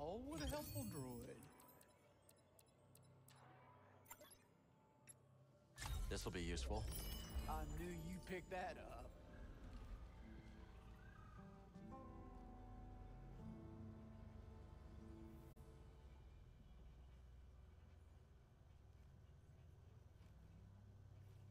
Oh, what a helpful droid. This'll be useful. I knew you picked that up.